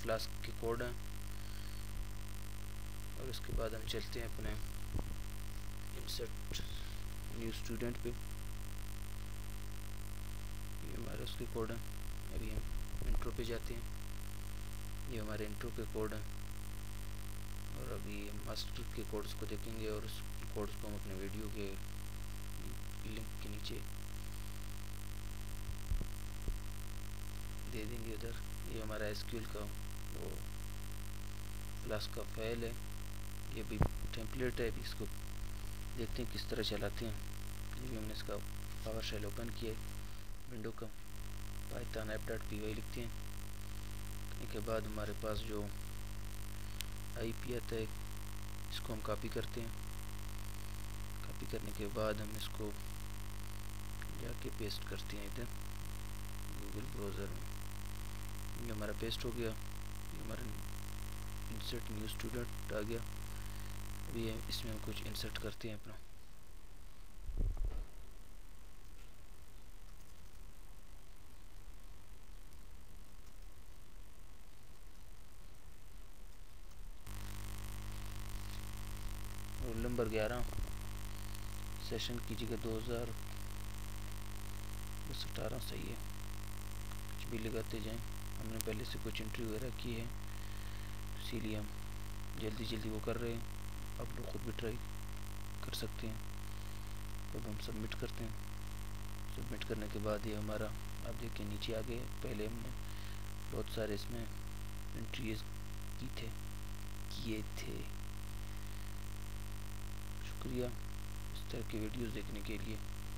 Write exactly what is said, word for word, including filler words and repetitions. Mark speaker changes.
Speaker 1: Flask के code हैं। और उसके बाद हम चलते हैं अपने इंसर्ट न्यू स्टूडेंट पे। ये हमारे उसके कोड हैं। अभी हम इंट्रो पे जाते हैं। ये हमारे इंट्रो के कोड हैं। और अभी मास्टर के कोड्स को देखेंगे और उस कोड्स को हम अपने वीडियो के लिंक के नीचे दे देंगे उधर। ये हमारा एसक्यूएल का वो फ्लास्क का फाइल है। ये भी टेम्पलेट है। अभी इसको देखते हैं किस तरह चलाते हैं। ये भी हमने इसका पावर शेल ओपन किया है विंडो का। Python app dot P Y लिखते हैं। इसके बाद हमारे पास जो आई पी आता है इसको हम कॉपी करते हैं। कॉपी करने के बाद हम इसको जाके पेस्ट करते हैं इधर गूगल ब्राउज़र में। ये हमारा पेस्ट हो गया। ये हमारा इंसर्ट न्यू स्टूडेंट आ गया। अभी इसमें हम कुछ इंसर्ट करते हैं अपना। रोल नंबर ग्यारह, सेशन की जगह दो हज़ार बस अठारह सही है। कुछ भी लगाते जाएं। हमने पहले से कुछ एंट्री वगैरह की है इसीलिए हम जल्दी जल्दी वो कर रहे हैं। आप लोग खुद भी ट्राई कर सकते हैं। अब हम सबमिट करते हैं। सबमिट करने के बाद ये हमारा आप देखिए नीचे आ गए। पहले हमने बहुत सारे इसमें एंट्रीज की थे किए थे। शुक्रिया इस तरह के वीडियोस देखने के लिए।